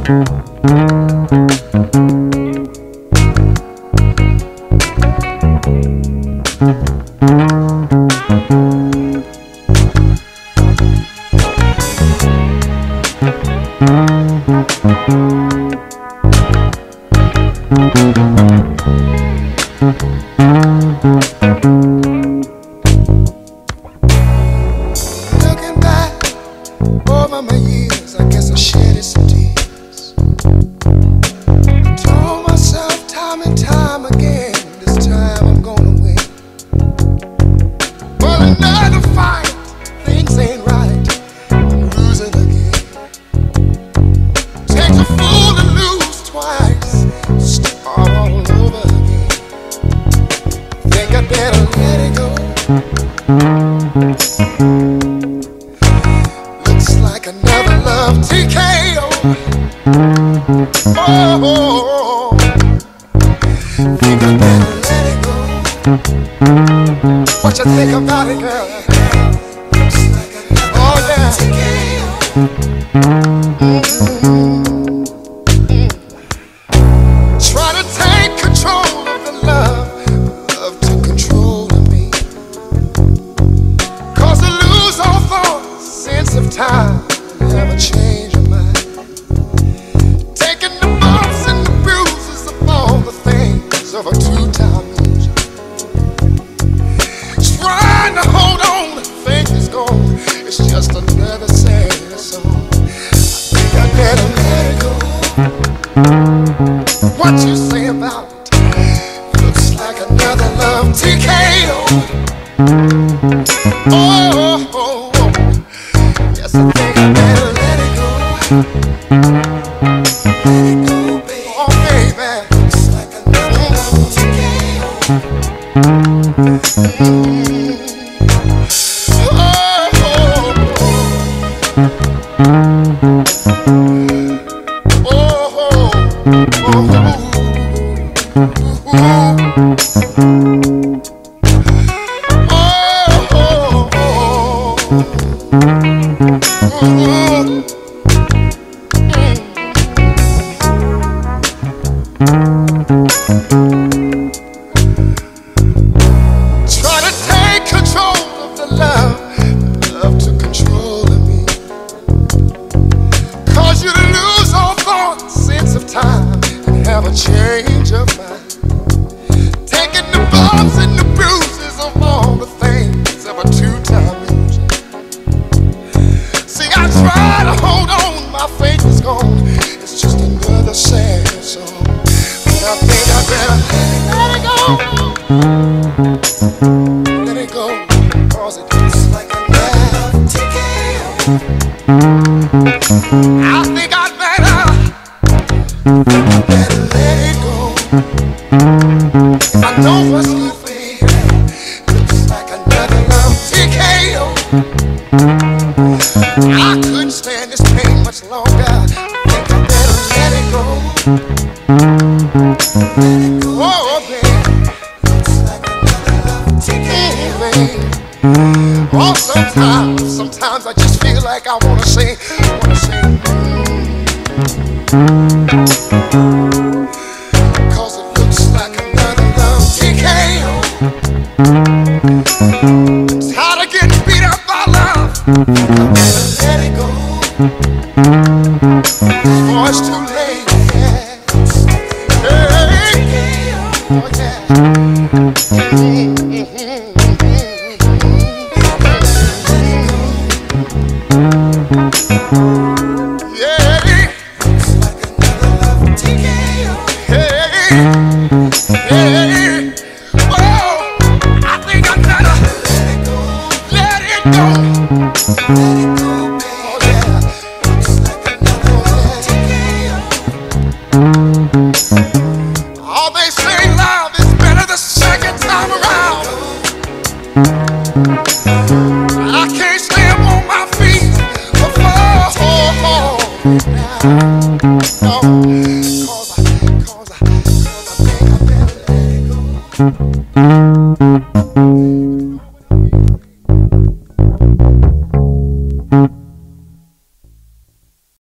Looking back over my years, I guess I shedded some tears. I told myself time and time again, this time I'm gonna win. Well, another fight, things ain't right, I'm losing again. Takes a fool to lose twice, start all over again. Think I better let it go. Looks like another love TKO. Oh, think I better let it go. What you think about it, girl? Looks like another TKO. Try to take control of the love took control of me. Cause I lose all thought, sense of time, never change your mind. Taking the bumps and the bruises of all the things of a two-time loser. Trying to hold on, think it's gone, it's just another sad song. I think I better let it go. What you say about it? Looks like another love TKO. Oh, yes, I think I better let it go. Let it go, baby. Oh, baby. Looks like another love TKO. Try to take control of the love took control of me. Cause you to lose all thought, sense of time, and have a change of mind. Taking the bumps and the bruises of all the things of a two-time loser. See, I try to hold on, my faith is gone, it's just another sad song. But I think I better let it go. Let it go, cause it looks like another TKO. I think I'd better let it go. If I know what's good for me, looks like another love TKO. I couldn't stand this pain much longer. I think I better let it go. Let it go, oh baby. Looks like another love TKO, baby. Oh, sometimes I just feel like I wanna sing, Cause it looks like another love TKO. Tired of getting beat up by love. I better let it go. Oh, it's too late. Hey, oh yeah. All they say love is better the second time around. I can't stand on my feet before. No, cause I think I better let it go.